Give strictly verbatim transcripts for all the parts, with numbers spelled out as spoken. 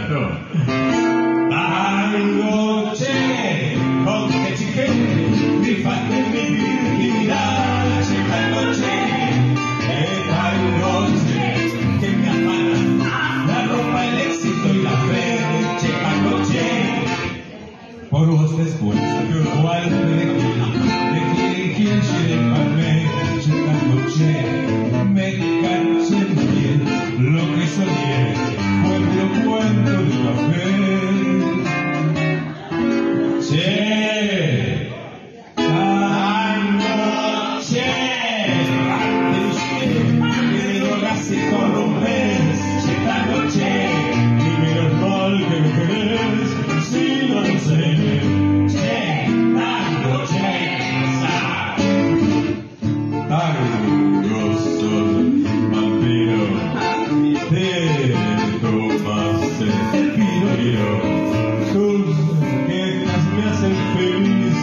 encantó. Tango, che, con que chique, rifaste mi virginidad, che tango, che, que tango, che, que me afana la ropa, el éxito y la fe, che tango, che, por vos después, igual te dejé, dejé quien se palme, che tango, che, me caché bien, lo que soñé fue el cuento de la fe. Che, tango, che, que me drogas y corrompes, che tango, che, y menos mal que me querés, si no lo sé, che, tango, che, sa, tango soy, vampiro, te tomaste el piro. Tus quejas me hacen feliz.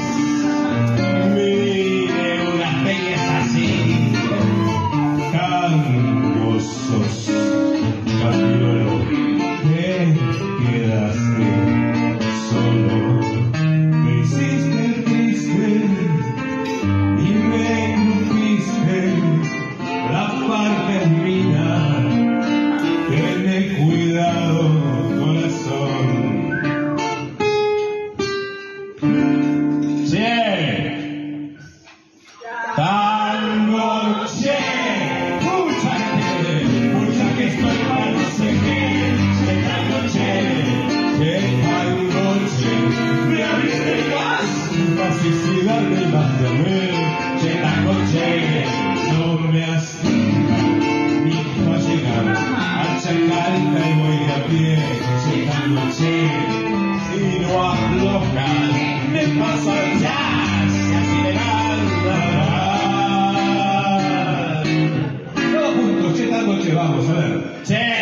Mire unas bellas así. Tangosos. Camilo, te quedaste solo. Me hiciste triste y me engrupiste. La parte mía. Ten cuidado, corazón. Che, tango, che, escúchate, escucha que estoy mal, no sé qué, che, tango, che, che, tango, che, me abriste más, vas a suicidarme más de mí, che, tango, che, no me astima, ni va a llegar a Chacalca y voy a pie, che, tango, che, si no aflojas, me paso al jazz y acelerar. Todos juntos, che tango, che, vamos a ver. Che.